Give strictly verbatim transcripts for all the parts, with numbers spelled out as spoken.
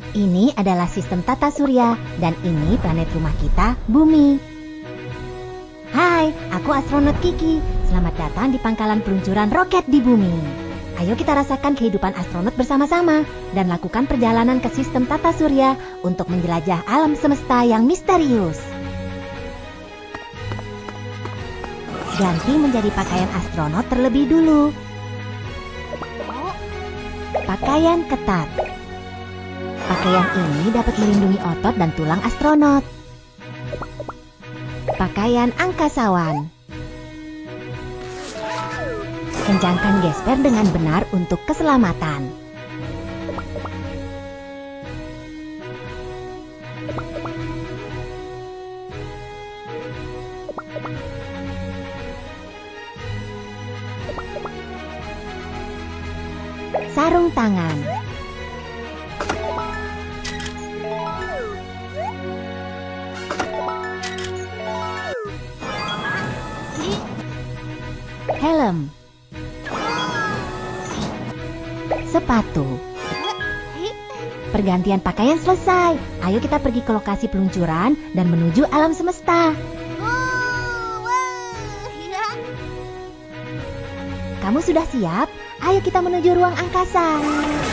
Ini adalah sistem tata surya dan ini planet rumah kita, Bumi. Hai, aku astronot Kiki. Selamat datang di pangkalan peluncuran roket di Bumi. Ayo kita rasakan kehidupan astronot bersama-sama dan lakukan perjalanan ke sistem tata surya untuk menjelajah alam semesta yang misterius. Ganti menjadi pakaian astronot terlebih dulu. Pakaian ketat. Pakaian ini dapat melindungi otot dan tulang astronot. Pakaian angkasawan. Kencangkan gesper dengan benar untuk keselamatan. Sarung tangan. Helm. Sepatu. Pergantian pakaian selesai. Ayo kita pergi ke lokasi peluncuran dan menuju alam semesta. Kamu sudah siap? Ayo kita menuju ruang angkasa.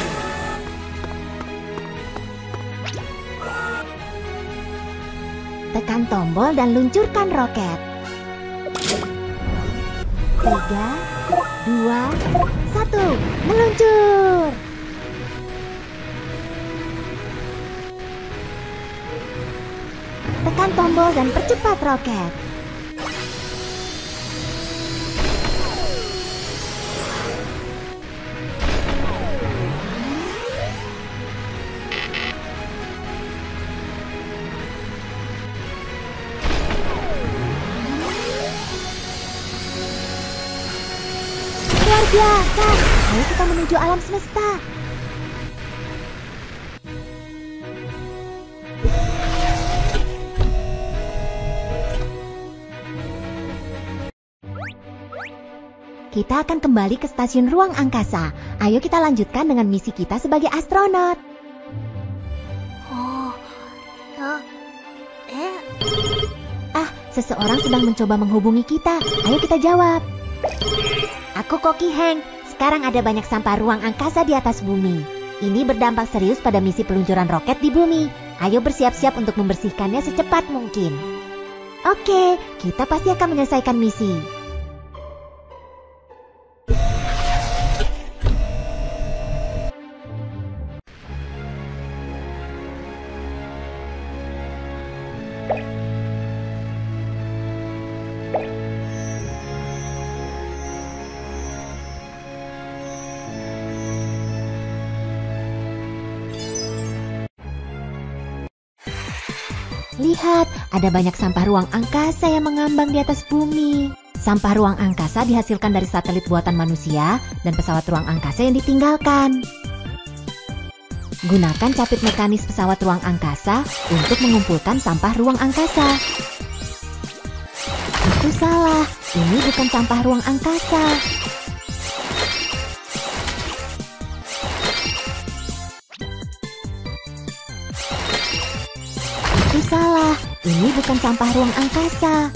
Tekan tombol dan luncurkan roket. Tiga, dua, satu, meluncur! Tekan tombol dan percepat roket. Luar biasa! Ayo kita menuju alam semesta. Kita akan kembali ke stasiun ruang angkasa. Ayo kita lanjutkan dengan misi kita sebagai astronot. Oh, uh, eh. Ah, seseorang sedang mencoba menghubungi kita. Ayo kita jawab. Aku Koki Heng. Sekarang ada banyak sampah ruang angkasa di atas bumi. Ini berdampak serius pada misi peluncuran roket di bumi. Ayo bersiap-siap untuk membersihkannya secepat mungkin. Oke, kita pasti akan menyelesaikan misi. Lihat, ada banyak sampah ruang angkasa yang mengambang di atas bumi. Sampah ruang angkasa dihasilkan dari satelit buatan manusia dan pesawat ruang angkasa yang ditinggalkan. Gunakan capit mekanis pesawat ruang angkasa untuk mengumpulkan sampah ruang angkasa. Itu salah, ini bukan sampah ruang angkasa. Itu salah, ini bukan sampah ruang angkasa.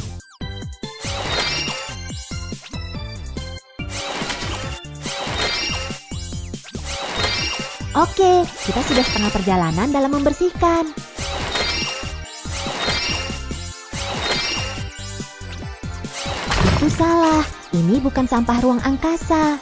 Oke, kita sudah setengah perjalanan dalam membersihkan. Itu salah, ini bukan sampah ruang angkasa.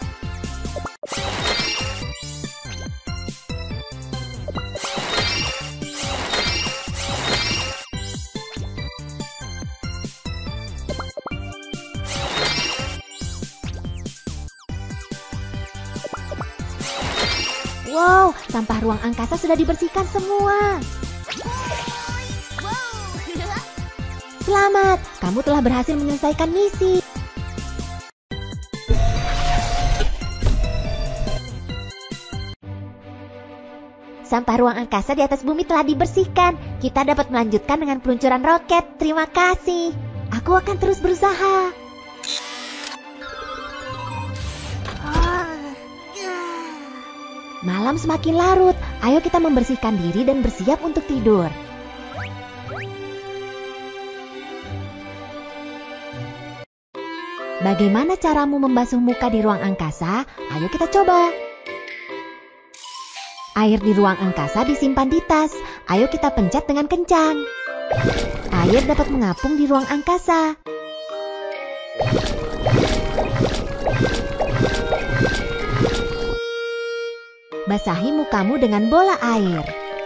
Wow, sampah ruang angkasa sudah dibersihkan semua. Selamat, kamu telah berhasil menyelesaikan misi. Sampah ruang angkasa di atas bumi telah dibersihkan. Kita dapat melanjutkan dengan peluncuran roket. Terima kasih. Aku akan terus berusaha. Malam semakin larut, ayo kita membersihkan diri dan bersiap untuk tidur. Bagaimana caramu membasuh muka di ruang angkasa? Ayo kita coba. Air di ruang angkasa disimpan di tas. Ayo kita pencet dengan kencang. Air dapat mengapung di ruang angkasa. Basahi mukamu dengan bola air.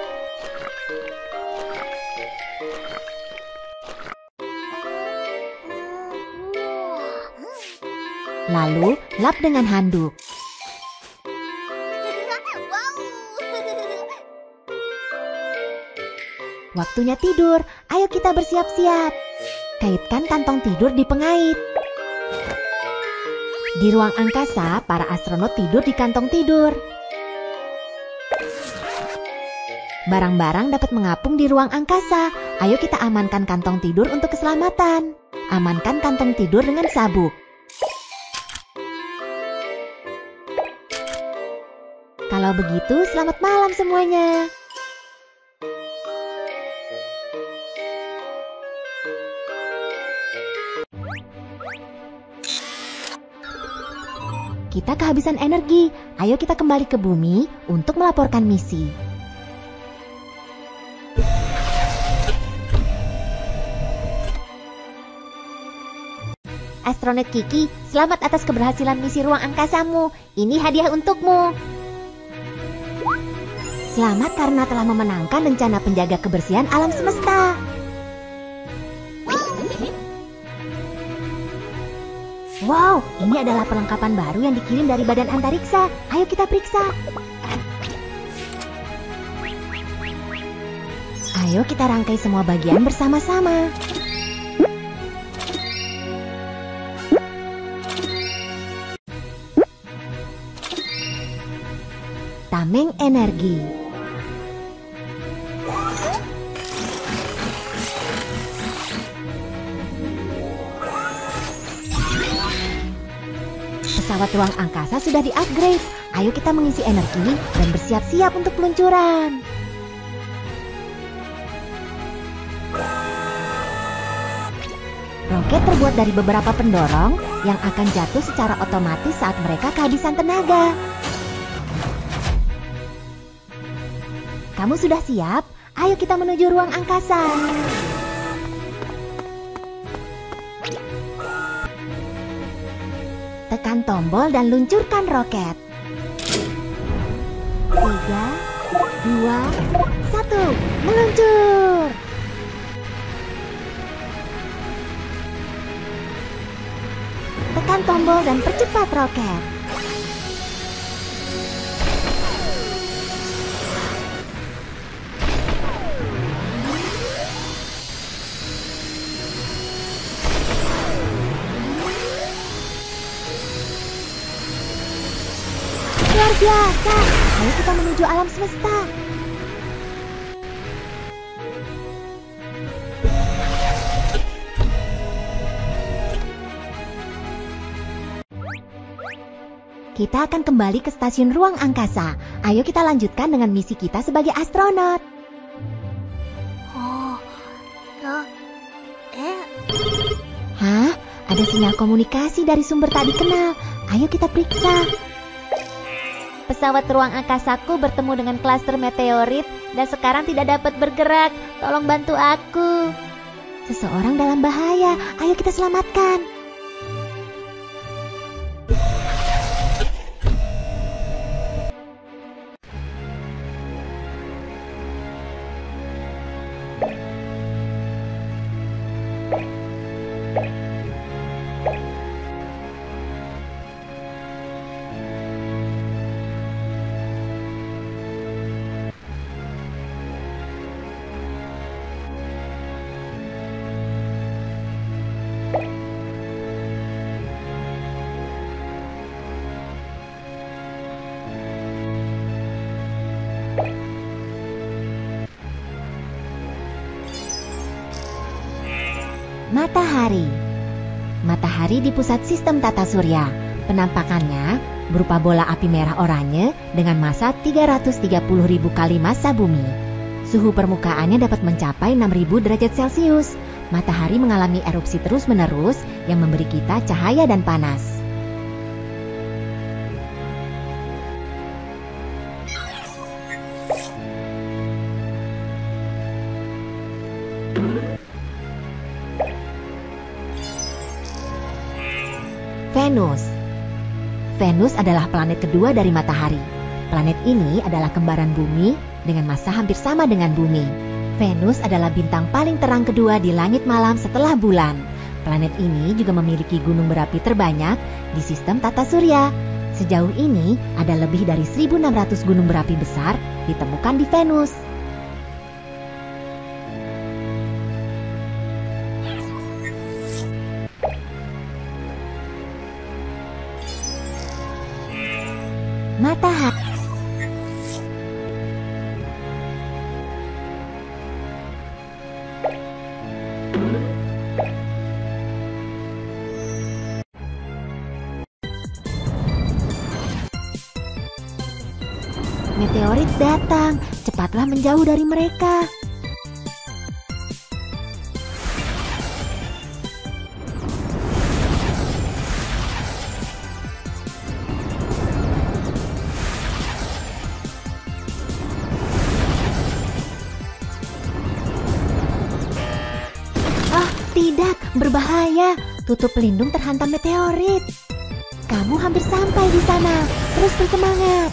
Lalu, lap dengan handuk. Waktunya tidur, ayo kita bersiap-siap. Kaitkan kantong tidur di pengait. Di ruang angkasa, para astronot tidur di kantong tidur. Barang-barang dapat mengapung di ruang angkasa. Ayo kita amankan kantong tidur untuk keselamatan. Amankan kantong tidur dengan sabuk. Kalau begitu, selamat malam semuanya. Kita kehabisan energi. Ayo kita kembali ke bumi untuk melaporkan misi. Astronot Kiki, selamat atas keberhasilan misi ruang angkasamu. Ini hadiah untukmu. Selamat karena telah memenangkan rencana penjaga kebersihan alam semesta. Wow, ini adalah perlengkapan baru yang dikirim dari Badan Antariksa. Ayo kita periksa. Ayo kita rangkai semua bagian bersama-sama. Tameng energi. Pesawat ruang angkasa sudah di-upgrade. Ayo kita mengisi energi dan bersiap-siap untuk peluncuran. Roket terbuat dari beberapa pendorong yang akan jatuh secara otomatis saat mereka kehabisan tenaga. Kamu sudah siap? Ayo kita menuju ruang angkasa. Tekan tombol dan luncurkan roket. Tiga, dua, satu, meluncur! Tekan tombol dan percepat roket. Luar biasa! Ayo kita menuju alam semesta. Kita akan kembali ke stasiun ruang angkasa. Ayo kita lanjutkan dengan misi kita sebagai astronot. Oh, oh, eh. Hah? Ada sinyal komunikasi dari sumber tak dikenal. Ayo kita periksa. Pesawat ruang angkasaku bertemu dengan klaster meteorit dan sekarang tidak dapat bergerak. Tolong bantu aku. Seseorang dalam bahaya. Ayo kita selamatkan. Matahari. Matahari di pusat sistem tata surya. Penampakannya berupa bola api merah oranye dengan massa tiga ratus tiga puluh ribu kali massa bumi. Suhu permukaannya dapat mencapai enam ribu derajat Celcius. Matahari mengalami erupsi terus-menerus yang memberi kita cahaya dan panas. Venus. Venus adalah planet kedua dari matahari. Planet ini adalah kembaran bumi dengan massa hampir sama dengan bumi. Venus adalah bintang paling terang kedua di langit malam setelah bulan. Planet ini juga memiliki gunung berapi terbanyak di sistem tata surya. Sejauh ini ada lebih dari seribu enam ratus gunung berapi besar ditemukan di Venus. Matahari. Meteorit datang, cepatlah menjauh dari mereka. Ah, tidak, berbahaya. Tutup pelindung terhantam meteorit. Kamu hampir sampai di sana. Terus bersemangat.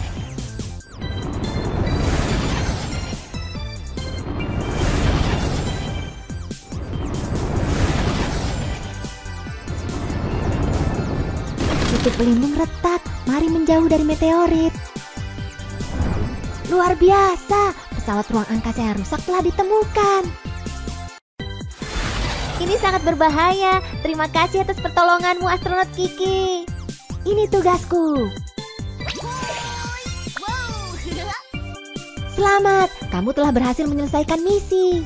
Tutup pelindung retak, mari menjauh dari meteorit. Luar biasa, pesawat ruang angkasa yang rusak telah ditemukan. Ini sangat berbahaya. Terima kasih atas pertolonganmu, astronot Kiki. Ini tugasku. Selamat, kamu telah berhasil menyelesaikan misi.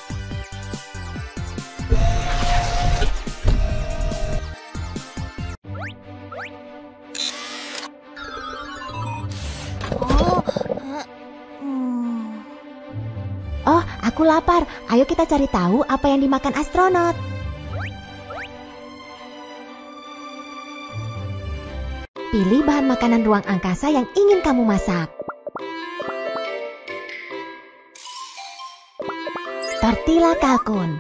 Oh, aku lapar. Ayo kita cari tahu apa yang dimakan astronot. Pilih bahan makanan ruang angkasa yang ingin kamu masak. Tortilla kalkun.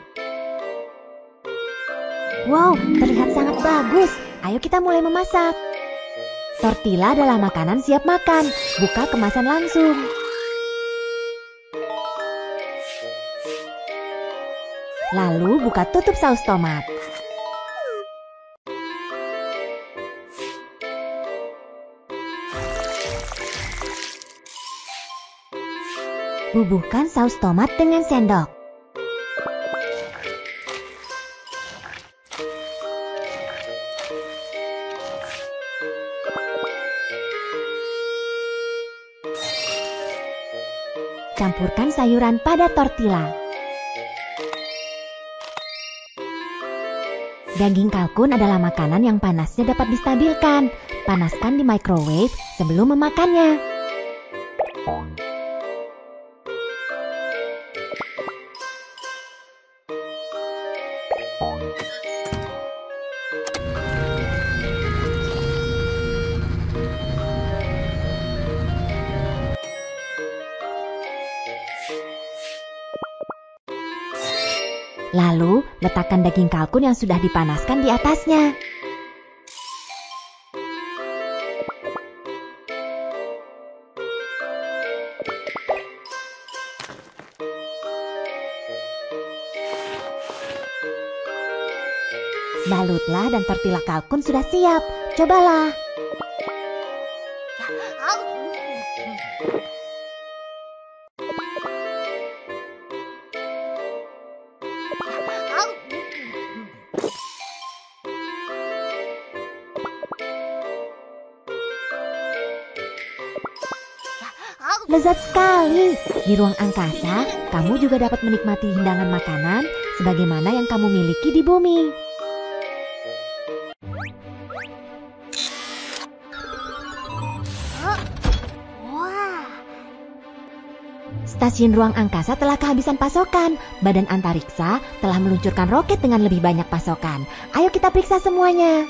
Wow, terlihat sangat bagus. Ayo kita mulai memasak. Tortilla adalah makanan siap makan. Buka kemasan langsung. Lalu buka tutup saus tomat. Bubuhkan saus tomat dengan sendok. Campurkan sayuran pada tortilla. Daging kalkun adalah makanan yang panasnya dapat distabilkan. Panaskan di microwave sebelum memakannya. Lalu, letakkan daging kalkun yang sudah dipanaskan di atasnya. Balutlah dan tortilla kalkun sudah siap. Cobalah. Lezat sekali. Di ruang angkasa, kamu juga dapat menikmati hidangan makanan sebagaimana yang kamu miliki di bumi. Stasiun ruang angkasa telah kehabisan pasokan. Badan antariksa telah meluncurkan roket dengan lebih banyak pasokan. Ayo kita periksa semuanya.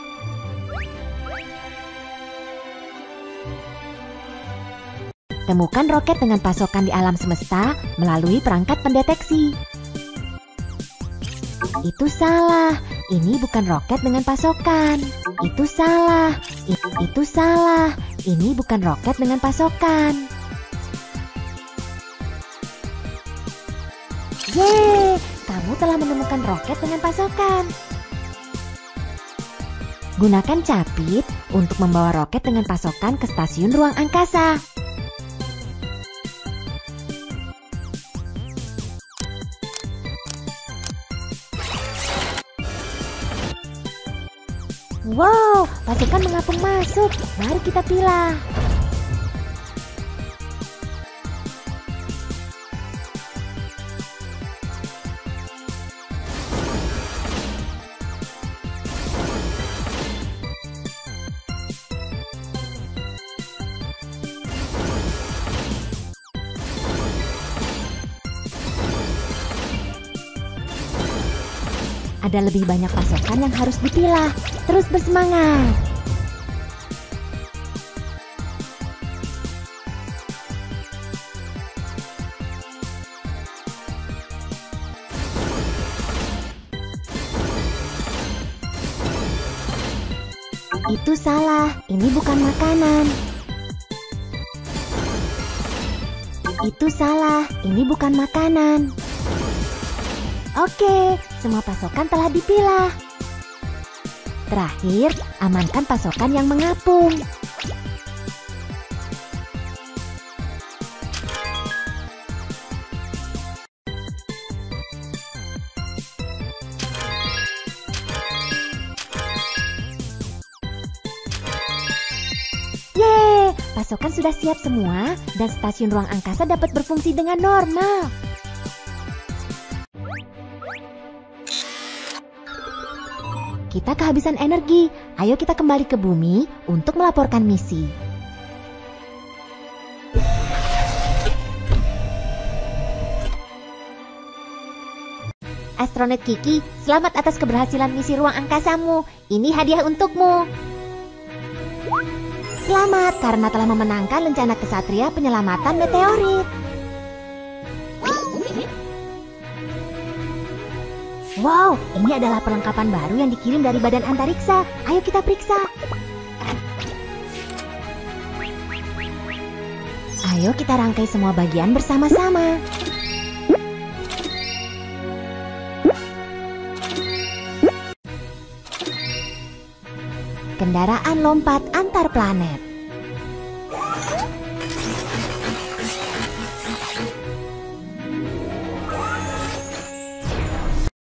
Temukan roket dengan pasokan di alam semesta melalui perangkat pendeteksi. Itu salah. Ini bukan roket dengan pasokan. Itu salah. I- itu salah. Ini bukan roket dengan pasokan. Yeay, kamu telah menemukan roket dengan pasokan. Gunakan capit untuk membawa roket dengan pasokan ke stasiun ruang angkasa. Wow, pasukan mengapung masuk. Mari kita pilah. Ada lebih banyak pasokan yang harus dipilah. Terus bersemangat. Itu salah. Ini bukan makanan. Itu salah. Ini bukan makanan. Oke, semua pasokan telah dipilah. Terakhir, amankan pasokan yang mengapung. Yeay, pasokan sudah siap semua dan stasiun ruang angkasa dapat berfungsi dengan normal. Kita kehabisan energi. Ayo kita kembali ke bumi untuk melaporkan misi. Astronaut Kiki, selamat atas keberhasilan misi ruang angkasamu. Ini hadiah untukmu. Selamat karena telah memenangkan rencana kesatria penyelamatan meteorit. Wow, ini adalah perlengkapan baru yang dikirim dari badan antariksa. Ayo kita periksa. Ayo kita rangkai semua bagian bersama-sama. Kendaraan lompat antar planet.